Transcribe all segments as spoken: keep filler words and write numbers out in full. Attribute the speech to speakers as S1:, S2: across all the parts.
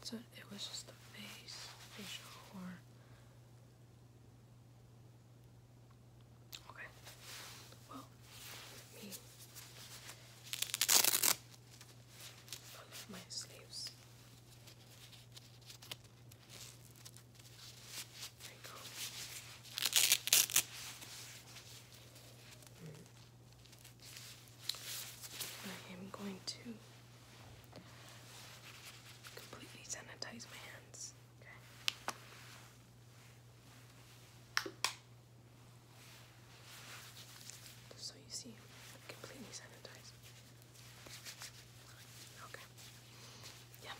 S1: So it was just the face, facial, or okay. Well, let me pull up my sleeves. There you go. Mm. I am going to completely sanitize my hands. Okay. Just so you see, completely sanitized. Okay. Yeah.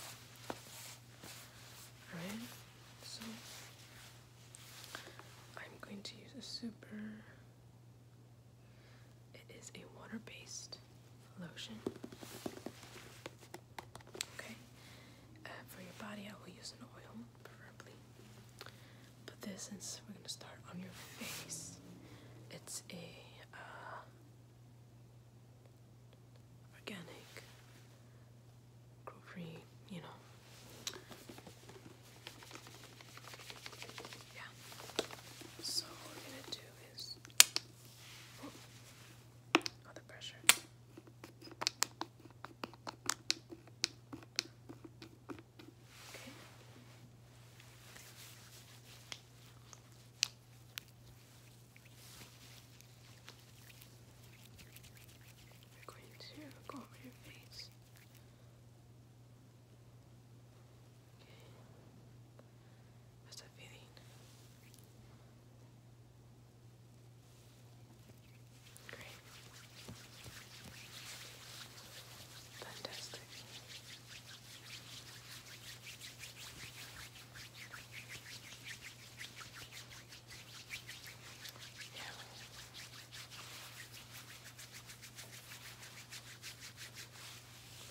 S1: Alright. So I'm going to use a super. It is a water-based lotion. Okay. Uh, for your body, I will use an oil, preferably. But this, since we're gonna start on your face, it's a uh, organic, gluten-free, you know. Yeah. So what we're gonna do is, oh, oh the pressure. Okay. We're going to go over your face. Okay. How's that feeling? Great. Fantastic. Yeah.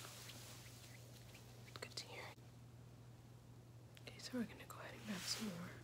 S1: Good to hear. Okay, so we're gonna go ahead and grab some more.